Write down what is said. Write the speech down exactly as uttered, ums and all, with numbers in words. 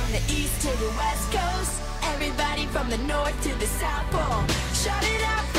From the east to the west coast, everybody from the north to the south pole. Shout it out.